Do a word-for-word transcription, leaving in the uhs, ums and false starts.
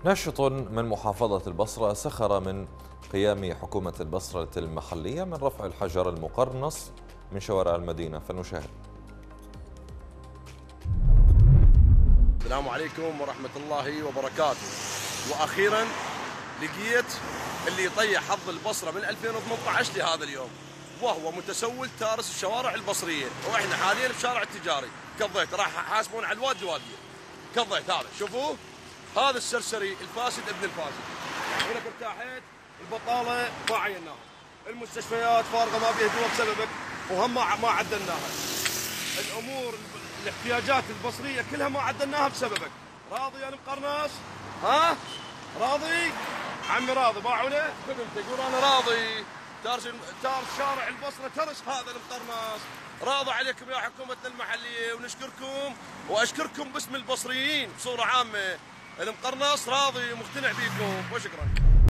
ناشط من محافظة البصرة سخر من قيام حكومة البصرة المحلية من رفع الحجر المقرنص من شوارع المدينة، فنشاهد. السلام عليكم ورحمة الله وبركاته. وأخيرا لقيت اللي يطيح حظ البصرة من ألفين وثمانية عشر لهذا اليوم، وهو متسول تارس الشوارع البصرية. واحنا حاليا بشارع التجاري كالضيت، راح يحاسبون على الواد الوادية كالضيت. هذا شوفوه، هذا السرسري الفاسد ابن الفاسد. هناك ارتاحت، البطالة ما عيناها، المستشفيات فارغة ما بيها دواء بسببك وهم ما عدلناها، الامور الاحتياجات البصرية كلها ما عدلناها بسببك. راضي يا المقرناص؟ ها؟ راضي؟ عمي راضي باعونه؟ خدمته يقول انا راضي. تارس تارس شارع البصرة ترس هذا المقرناص. راضي عليكم يا حكومتنا المحلية ونشكركم واشكركم باسم البصريين بصورة عامة. المقرناص راضي ومقتنع بيكم وشكرا.